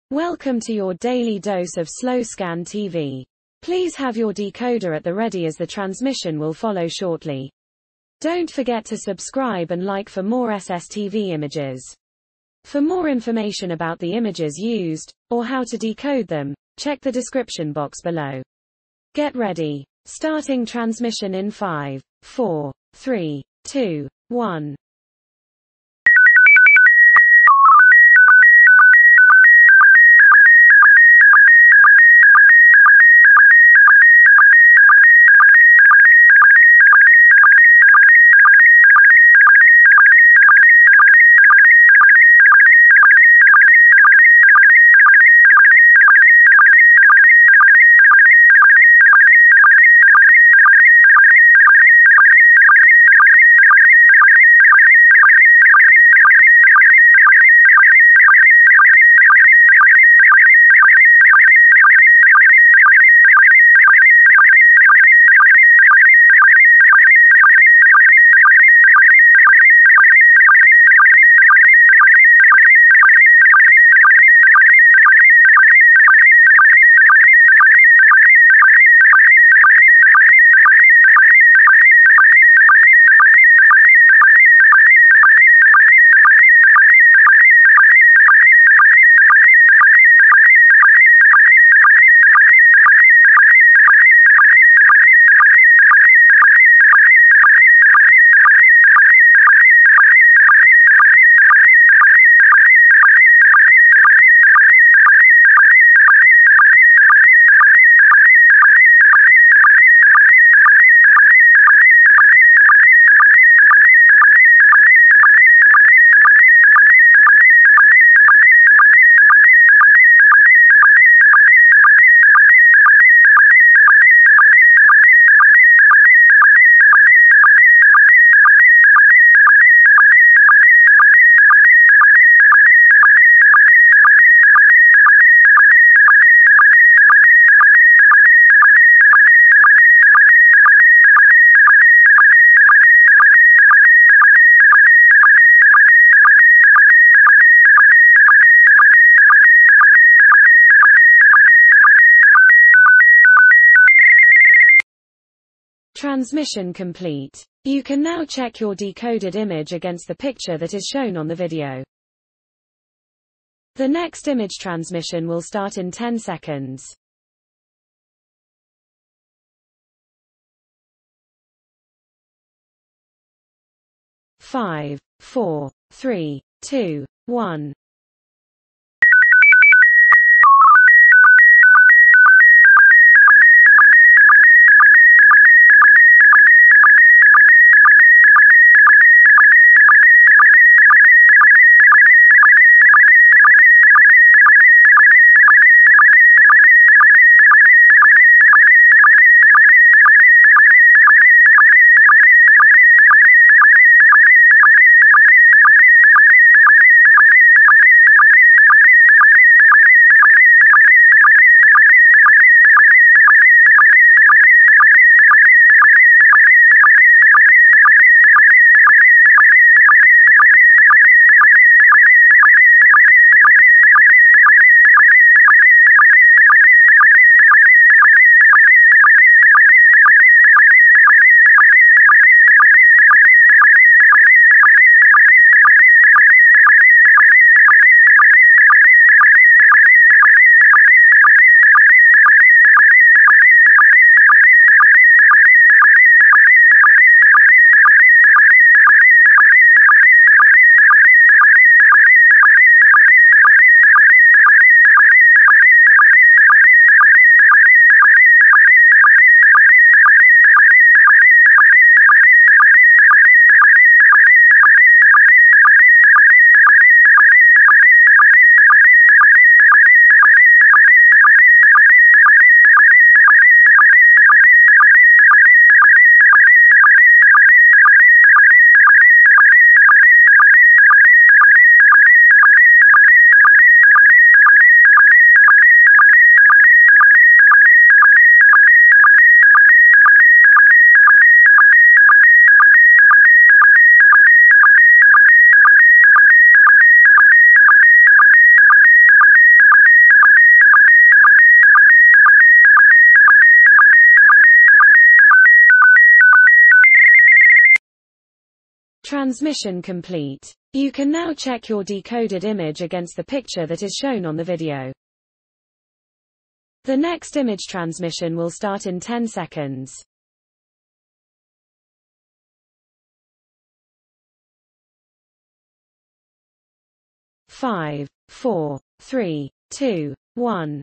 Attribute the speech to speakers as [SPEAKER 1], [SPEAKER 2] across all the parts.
[SPEAKER 1] Welcome to your daily dose of slow scan TV. Please have your decoder at the ready as the transmission will follow shortly. Don't forget to subscribe and like for more SSTV images. For more information about the images used, or how to decode them, check the description box below. Get ready. Starting transmission in 5, 4, 3, 2, 1. Transmission complete. You can now check your decoded image against the picture that is shown on the video. The next image transmission will start in 10 seconds. Five, 4, 3, 2, 1. Transmission complete. You can now check your decoded image against the picture that is shown on the video. The next image transmission will start in 10 seconds. 5, 4, 3, 2, 1.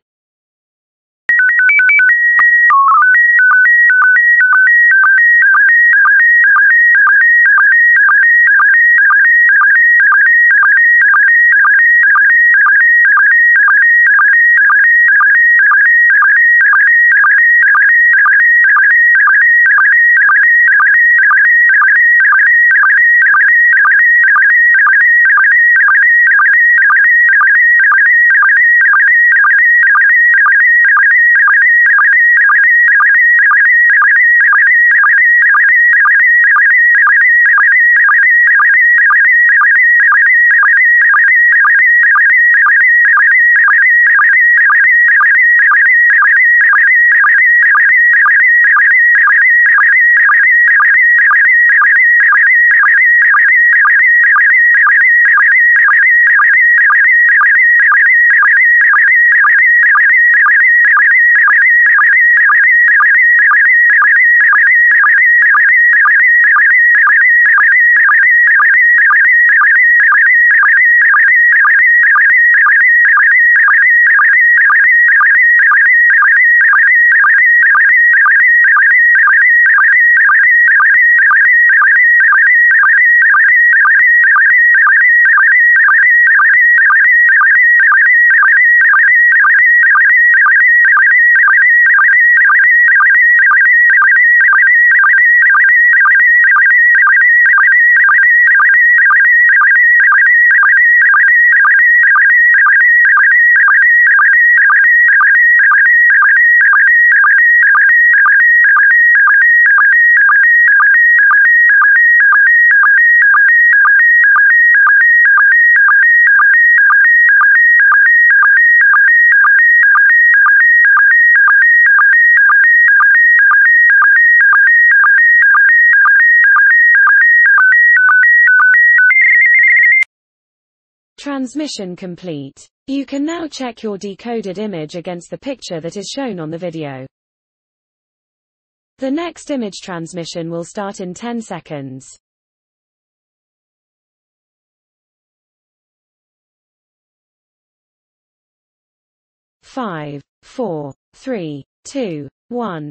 [SPEAKER 1] Transmission complete. You can now check your decoded image against the picture that is shown on the video. The next image transmission will start in 10 seconds. 5, 4, 3, 2, 1.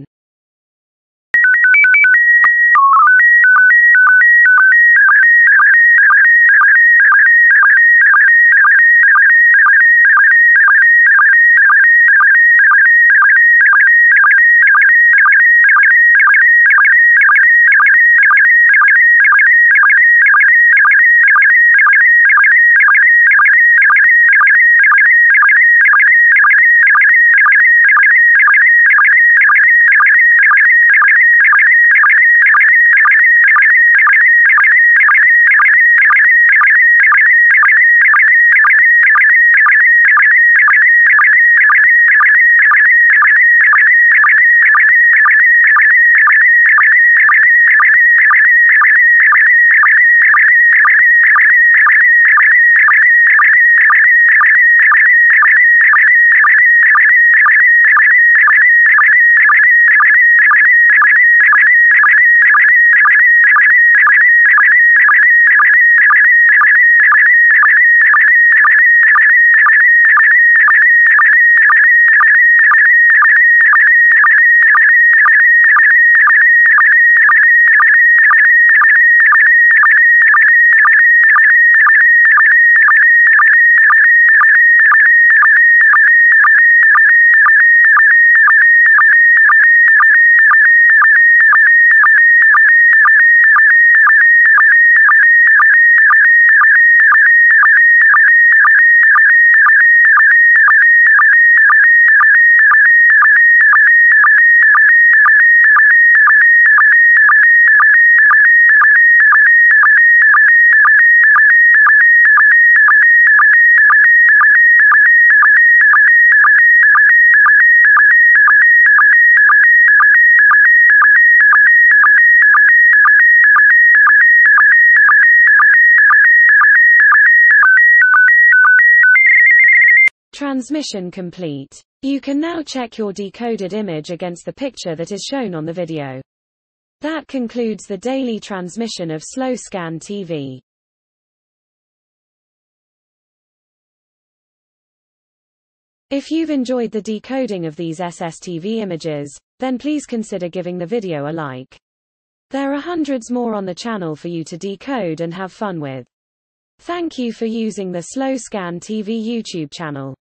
[SPEAKER 1] Transmission complete. You can now check your decoded image against the picture that is shown on the video. That concludes the daily transmission of slow scan TV. If you've enjoyed the decoding of these SSTV images, then please consider giving the video a like. There are hundreds more on the channel for you to decode and have fun with. Thank you for using the Slow Scan TV YouTube channel.